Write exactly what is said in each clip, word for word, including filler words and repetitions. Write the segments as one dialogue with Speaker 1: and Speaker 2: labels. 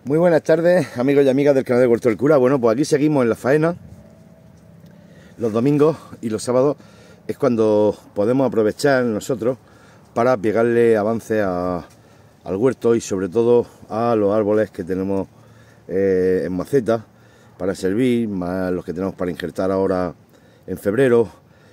Speaker 1: Muy buenas tardes, amigos y amigas del canal de Huerto del Cura. Bueno, pues aquí seguimos en la faena. Los domingos y los sábados es cuando podemos aprovechar nosotros para pegarle avance a, al huerto y sobre todo a los árboles que tenemos eh, en maceta para servir, más los que tenemos para injertar ahora en febrero.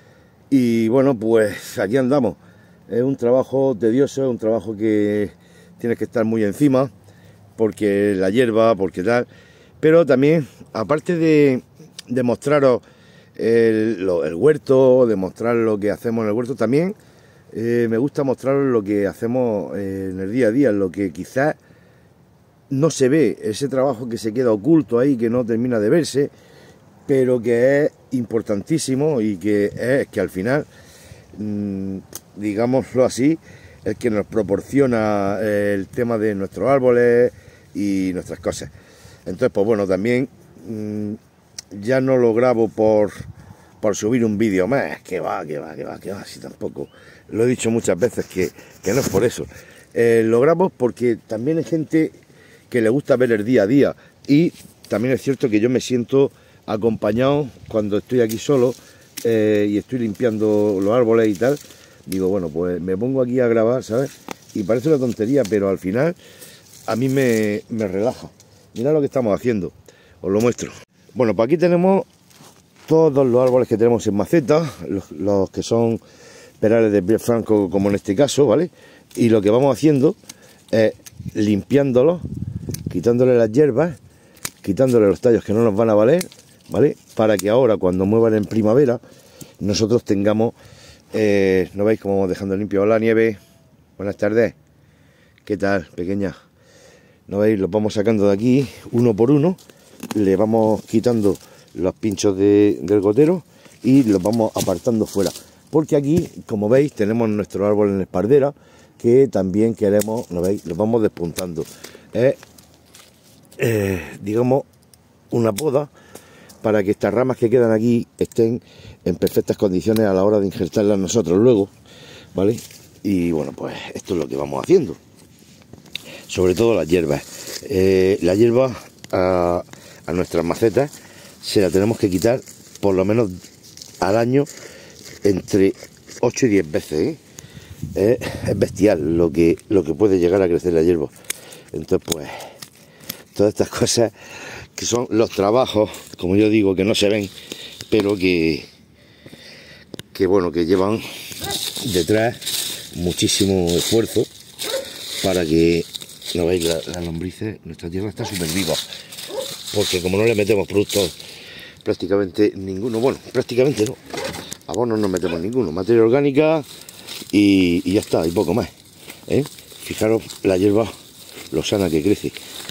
Speaker 1: Y bueno, pues aquí andamos. Es un trabajo tedioso, es un trabajo que tienes que estar muy encima, porque la hierba, porque tal, pero también, aparte de, de mostraros el, lo, el huerto, de mostrar lo que hacemos en el huerto, también eh, me gusta mostraros lo que hacemos eh, en el día a día, lo que quizás no se ve, ese trabajo que se queda oculto ahí, que no termina de verse, pero que es importantísimo y que es que al final, mmm, digámoslo así, el que nos proporciona el tema de nuestros árboles y nuestras cosas. Entonces, pues bueno, también mmm, ya no lo grabo por, por subir un vídeo más, que va, que va, que va, que va, si tampoco, lo he dicho muchas veces que, que no es por eso. Eh, lo grabo porque también hay gente que le gusta ver el día a día y también es cierto que yo me siento acompañado cuando estoy aquí solo eh, y estoy limpiando los árboles y tal. Digo, bueno, pues me pongo aquí a grabar, ¿sabes? Y parece una tontería, pero al final a mí me, me relaja. Mirad lo que estamos haciendo, os lo muestro. Bueno, pues aquí tenemos todos los árboles que tenemos en maceta, los, los que son perales de piel franco, como en este caso, ¿vale? Y lo que vamos haciendo es limpiándolos, quitándole las hierbas, quitándole los tallos que no nos van a valer, ¿vale? Para que ahora, cuando muevan en primavera, nosotros tengamos... Eh, ¿no veis cómo vamos dejando limpio? Hola, Nieve, buenas tardes. ¿Qué tal, pequeña? ¿No veis? Los vamos sacando de aquí uno por uno, le vamos quitando los pinchos de, del gotero y los vamos apartando fuera, porque aquí, como veis, tenemos nuestro árbol en espaldera que también queremos, ¿no veis? Los vamos despuntando. Es, eh, digamos, una poda para que estas ramas que quedan aquí estén en perfectas condiciones a la hora de injertarlas nosotros luego, ¿vale? Y bueno, pues esto es lo que vamos haciendo. Sobre todo las hierbas. Eh, la hierba a, a nuestras macetas se la tenemos que quitar por lo menos al año entre ocho y diez veces, ¿eh? Eh, es bestial lo que, lo que puede llegar a crecer la hierba. Entonces, pues, todas estas cosas que son los trabajos, como yo digo, que no se ven, pero que, que bueno, que llevan detrás muchísimo esfuerzo para que, no veis, las la lombrices, nuestra tierra está súper viva, porque como no le metemos productos prácticamente ninguno, bueno, prácticamente no, abono no metemos ninguno, materia orgánica y, y ya está, y poco más, ¿eh? Fijaros la hierba lo sana que crece.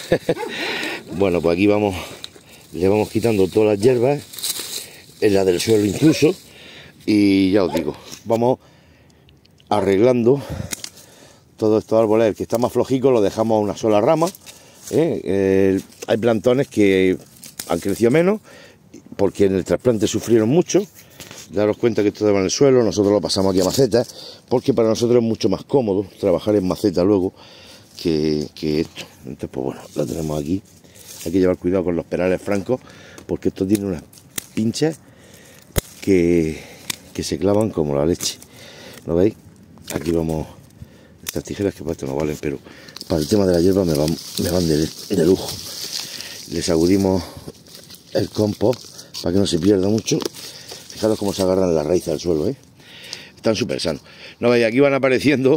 Speaker 1: Bueno, pues aquí vamos, le vamos quitando todas las hierbas, en la del suelo incluso, y ya os digo, vamos arreglando todos estos árboles. El que está más flojico lo dejamos a una sola rama, ¿eh? Eh, hay plantones que han crecido menos, porque en el trasplante sufrieron mucho. Daros cuenta que esto va en el suelo, nosotros lo pasamos aquí a maceta, porque para nosotros es mucho más cómodo trabajar en maceta luego que, que esto. Entonces, pues bueno, lo tenemos aquí. Hay que llevar cuidado con los perales francos, porque esto tiene unas pinchas que, que se clavan como la leche. ¿Lo veis? Aquí vamos, estas tijeras que para esto no valen, pero para el tema de la hierba me van, me van de, de lujo. Le sacudimos el compost para que no se pierda mucho. Fijaros cómo se agarran las raíces al suelo, ¿eh? Están súper sanos. ¿No veis? Aquí van apareciendo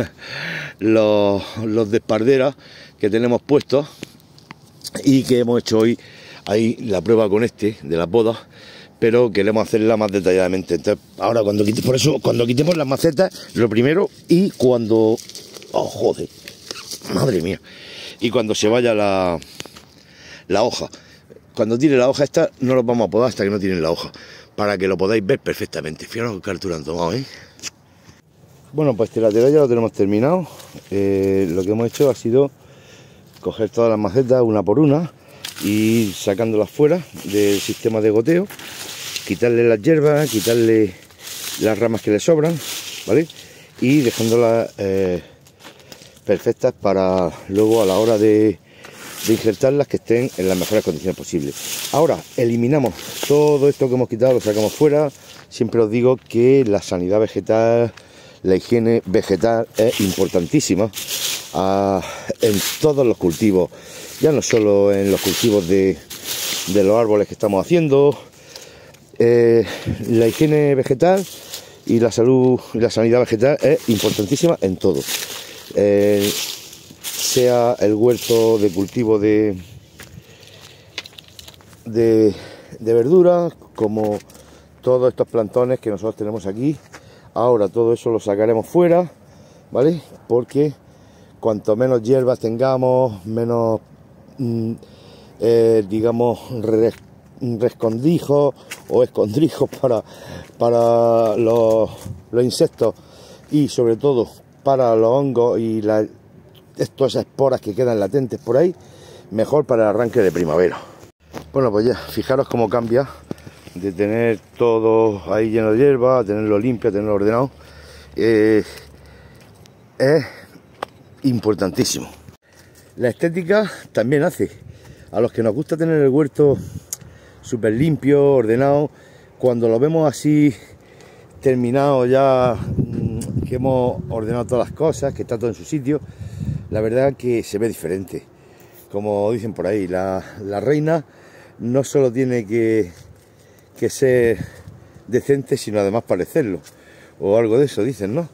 Speaker 1: los, los de espaldera que tenemos puestos y que hemos hecho hoy ahí la prueba con este de la poda, pero queremos hacerla más detalladamente. Entonces, ahora cuando quite, por eso cuando quitemos las macetas, lo primero, y cuando, oh joder, madre mía, y cuando se vaya la, la hoja, cuando tire la hoja esta, no los vamos a podar hasta que no tiren la hoja, para que lo podáis ver perfectamente. Fijaros qué altura han tomado, ¿eh? Bueno, pues este lateral ya lo tenemos terminado. Eh, lo que hemos hecho ha sido coger todas las macetas una por una y sacándolas fuera del sistema de goteo, quitarle las hierbas, quitarle las ramas que le sobran, ¿vale? Y dejándolas eh, perfectas para luego, a la hora de, de injertarlas que estén en las mejores condiciones posibles. Ahora eliminamos todo esto que hemos quitado, lo sacamos fuera. Siempre os digo que la sanidad vegetal, la higiene vegetal es importantísima uh, en todos los cultivos, ya no solo en los cultivos de, de los árboles que estamos haciendo. Eh, la higiene vegetal y la salud y la sanidad vegetal es importantísima en todo, eh, sea el huerto de cultivo de, de, de verduras, como todos estos plantones que nosotros tenemos aquí. Ahora todo eso lo sacaremos fuera, ¿vale? Porque cuanto menos hierbas tengamos, menos mm, eh, digamos res, rescondrijos o escondrijos para, para los, los insectos, y sobre todo para los hongos y la, estas esporas que quedan latentes por ahí, mejor para el arranque de primavera. Bueno, pues ya, fijaros cómo cambia de tener todo ahí lleno de hierba a tenerlo limpio, a tenerlo ordenado. Eh, es importantísimo. La estética también hace. A los que nos gusta tener el huerto súper limpio, ordenado, cuando lo vemos así terminado ya, que hemos ordenado todas las cosas, que está todo en su sitio, la verdad que se ve diferente. Como dicen por ahí, la, la reina no solo tiene que que ser decente, sino además parecerlo, o algo de eso dicen, ¿no?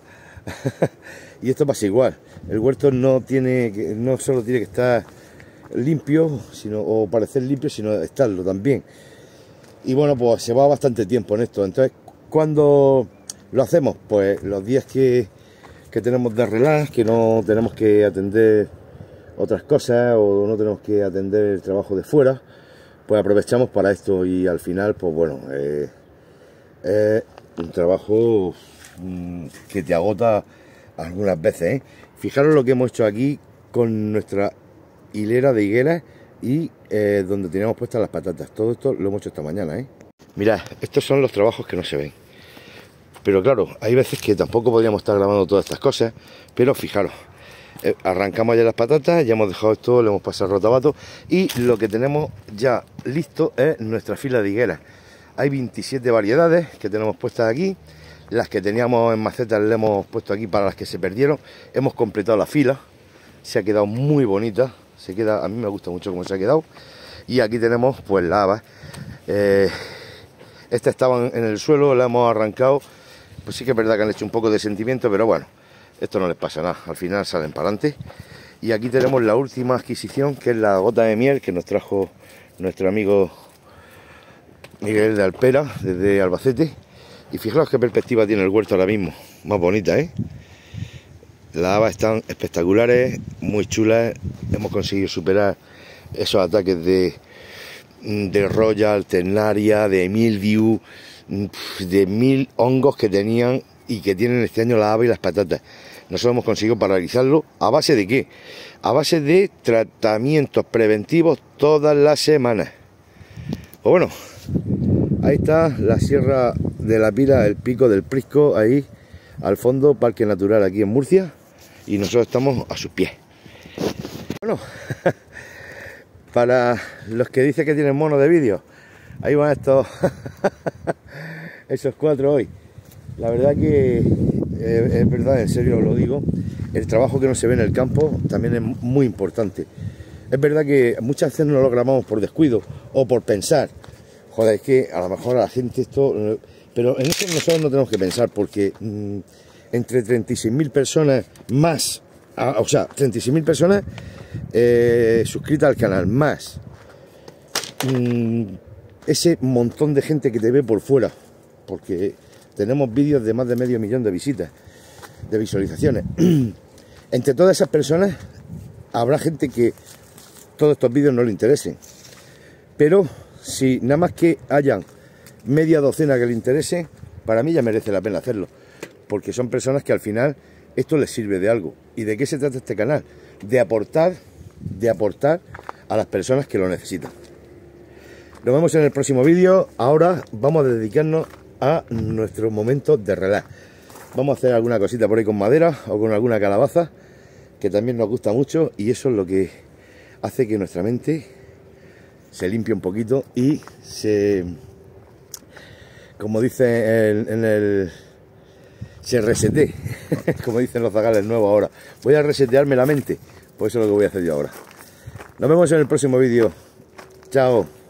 Speaker 1: Y esto pasa igual. El huerto no tiene que, no solo tiene que estar limpio, sino o parecer limpio, sino estarlo también. Y bueno, pues se va bastante tiempo en esto. Entonces, ¿cuándo lo hacemos? Pues los días que, que tenemos de relax, que no tenemos que atender otras cosas o no tenemos que atender el trabajo de fuera, pues aprovechamos para esto. Y al final, pues bueno, es eh, un trabajo mmm, que te agota algunas veces, ¿eh? Fijaros lo que hemos hecho aquí con nuestra hilera de higueras y eh, donde teníamos puestas las patatas. Todo esto lo hemos hecho esta mañana, ¿eh? Mirad, estos son los trabajos que no se ven. Pero claro, hay veces que tampoco podríamos estar grabando todas estas cosas, pero fijaros. Eh, arrancamos ya las patatas, ya hemos dejado esto, le hemos pasado el rotabato y lo que tenemos ya listo es nuestra fila de higueras. Hay veintisiete variedades que tenemos puestas aquí. Las que teníamos en macetas le hemos puesto aquí para las que se perdieron. Hemos completado la fila, se ha quedado muy bonita, se queda, a mí me gusta mucho cómo se ha quedado. Y aquí tenemos pues la haba. Eh, estas estaban en el suelo, la hemos arrancado. Pues sí que es verdad que han hecho un poco de sentimiento, pero bueno, esto no les pasa nada, al final salen para adelante. Y aquí tenemos la última adquisición, que es la gota de miel que nos trajo nuestro amigo Miguel de Alpera, desde Albacete. Y fijaros qué perspectiva tiene el huerto ahora mismo, más bonita, ¿eh? Las habas están espectaculares, muy chulas. Hemos conseguido superar esos ataques de, de royal, ternaria, de mildew, de mil hongos que tenían y que tienen este año las habas y las patatas. Nosotros hemos conseguido paralizarlo. ¿A base de qué? A base de tratamientos preventivos todas las semanas. Pues bueno, ahí está la Sierra de la Pila, el Pico del Prisco, ahí al fondo, Parque Natural aquí en Murcia, y nosotros estamos a sus pies. Bueno, para los que dicen que tienen mono de vídeo, ahí van estos esos cuatro hoy. La verdad que eh, es verdad, en serio lo digo, el trabajo que no se ve en el campo también es muy importante. Es verdad que muchas veces no lo grabamos por descuido o por pensar, joder, es que a lo mejor a la gente esto... Pero en eso nosotros no tenemos que pensar, porque mmm, entre treinta y seis mil personas más, a, o sea, treinta y seis mil personas eh, suscritas al canal, más mmm, ese montón de gente que te ve por fuera, porque tenemos vídeos de más de medio millón de visitas, de visualizaciones. Entre todas esas personas habrá gente que todos estos vídeos no le interesen, pero si nada más que hayan media docena que le interese, para mí ya merece la pena hacerlo, porque son personas que al final esto les sirve de algo. ¿Y de qué se trata este canal? De aportar, de aportar a las personas que lo necesitan. Nos vemos en el próximo vídeo. Ahora vamos a dedicarnos a nuestro momento de relax. Vamos a hacer alguna cosita por ahí con madera o con alguna calabaza, que también nos gusta mucho, y eso es lo que hace que nuestra mente se limpie un poquito y se, como dice en, en el, se resete, como dicen los zagales nuevos ahora. Voy a resetearme la mente, pues eso es lo que voy a hacer yo ahora. Nos vemos en el próximo vídeo. Chao.